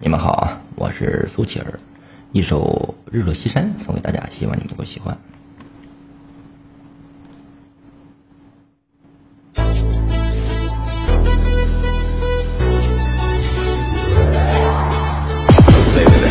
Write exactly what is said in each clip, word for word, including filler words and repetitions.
你们好啊，我是苏乞儿，一首《日落西山》送给大家，希望你们能够喜欢。喂喂喂！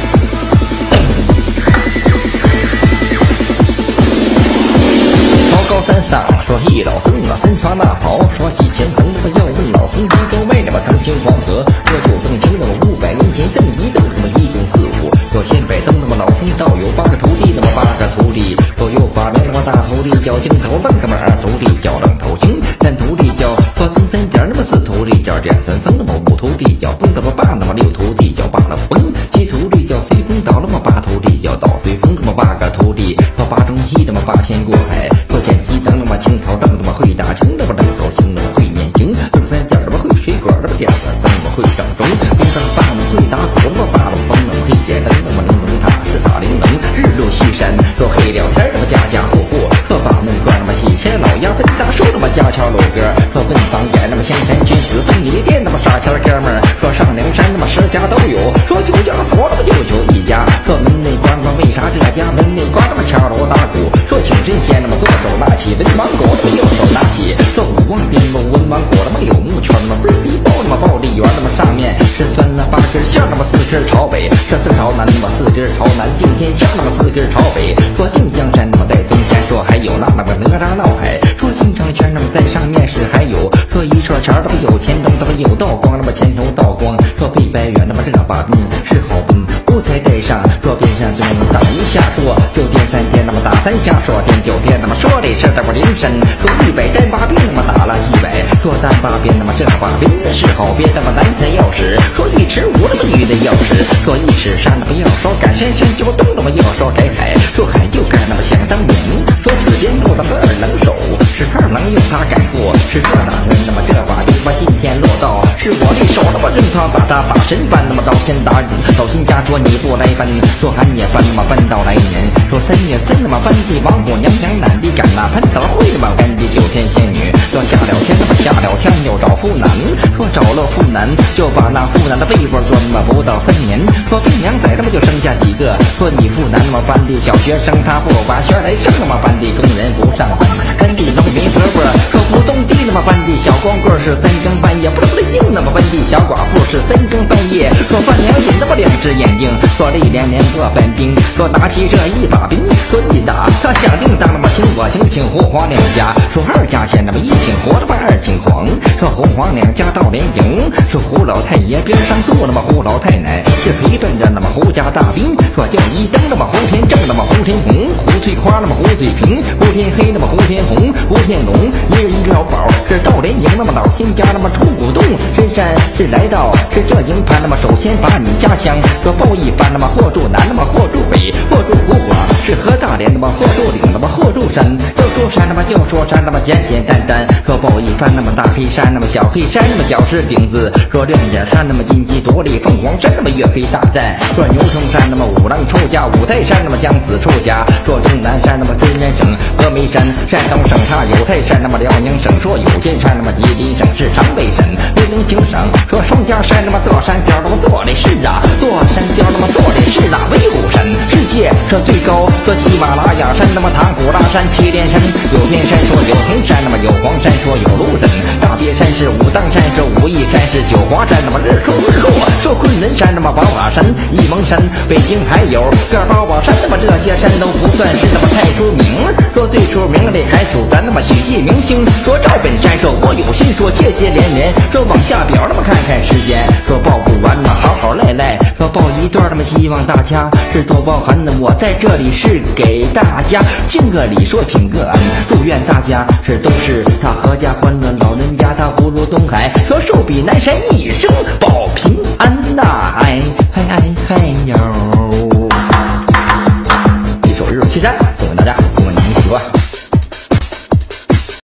高高山上说一老僧啊，身穿大袍，说几千僧，他要问老僧，一个为什么曾经黄河？说九更清那么五百年前邓一邓那么一九四五，说先百灯那么老僧道有八个徒弟，那么八个徒弟说又发明那么大徒弟叫镜头愣，那么二徒弟叫愣头青，三徒弟叫说中三点，那么四徒弟叫点三僧，那么五徒弟叫崩，那么八那么六徒弟叫罢了崩，七徒弟叫随风倒，那么八徒弟叫倒随风，那么八个徒弟说八中一，那么八仙过海，说见鸡灯那么青头愣，那么会打情，那么愣头青，那么会念经，正三点那么会水果，那么点三僧那么会掌钟，东三八那么会打鼓，那么八路风那么会点灯，那么铃铃塔是打铃铃，日落西山说黑聊天，那么家家户户说把门关，那么喜钱老鸭奔大树，那么家桥楼歌说奔房檐，那么香山君子奔离店，那么傻钱哥们儿说上梁山，那么十家都有，说九家锁，那么就求一家，说门内关，那么为啥这家门内关，那么敲锣打鼓，说请神仙，那么左手拿起文芒果，那么右手拿起说五望边路文芒果，那么柳木圈，那么味一包，那么爆荔园，那么上面是酸了八根线，那么四根朝北，说四朝南，那么四根朝南定天下，那么四根朝北，说定江山，那么在中间，说还有那那么哪吒闹海，说金城圈，那么在上面是还有说一串钱，那么有钱灯，那么有道光，那么前头道光，说北白远，那么这把兵是好兵，五彩带上，说边上就打一下，说就颠三颠，那么打三下，说颠九颠，那么说这事儿这不铃声，说一百单八鞭，那么打了一百，说单八鞭，那么这把鞭是好鞭，那么男的要使，说一尺五，那么女的要使，说一尺山，那么要说赶山山就东，那么要说改海，说海就改，那么想当年，说四边路的二能手，是二能用它赶过，是这大人，那么这把鞭，那么今天落到是我的手，那么任他把他把神翻，那么高天打雨，老新家说你不来翻，说寒夜翻，那么翻到来年，说三月三，那么翻地王母娘娘懒地赶那潘德会，那么干地九天仙女，说下了天，那么下了天又找妇男，说找了妇男就把那妇男的被窝钻，那么不到三年，说对娘仔，那么就生下几个，说你妇男，那么班地小学生他不把学来生，那么班地工人不上班，班地农民伯伯说不种地，那么班地小光棍是三更半夜不能得硬，那么班地小寡妇是三更半夜说伴娘引那么两只眼睛，说泪连连过本兵，说拿起这一把兵，说一打他响叮当，那么听我请请胡黄两家，说二家先，那么一请活，那么二请黄，说胡黄两家到连营，说胡老太爷边上坐，那么胡老太奶是陪伴着那么胡家大兵，说叫一灯，那么胡天正，那么胡天红，胡翠花，那么胡翠萍，胡天黑，那么胡天红，胡天龙，一人一老宝是到连营，那么老新家，那么出古洞深山是来到是这营盘，那么首先把你家乡说报一番，那么霍住南，那么霍住北，霍住古寡是何大连，那么霍住岭，那么霍住山，就说山，那么就说山，那么简简单单说报一番，那么大黑山，那么小黑山，那么小石顶子说亮点山，那么金鸡独立凤凰山，那么岳飞大战说牛城山，那么五郎出家五台山，那么姜子出家说终南山，那么虽然省峨眉山，山东省它有泰山，那么辽宁省说有金山，那么吉林省是长北省，北京省说双家山，那么座山雕，那么坐的是啊座山雕，那么坐的是那威武山，世界说最高说喜马拉雅山，那么塔古拉山祁连山，有天山说有衡山，那么有黄山说有庐山，大别山是武当山，说武夷山是九华山，那么日出日落说昆仑山，那么宝马山沂蒙山，北京还有个宝宝山，那么这些山都不算是那么太出名，说最出名的还属咱那么许继明星，说赵本山说我有心，说接接连连说往下表，那么看看时间说报不完，那么好好赖赖说报一段，那么希望大家是多包涵的，我在这里是给大家敬个礼，说请个安，祝愿大家是都是他阖家欢乐，老人家他福如东海，说寿比南山一生保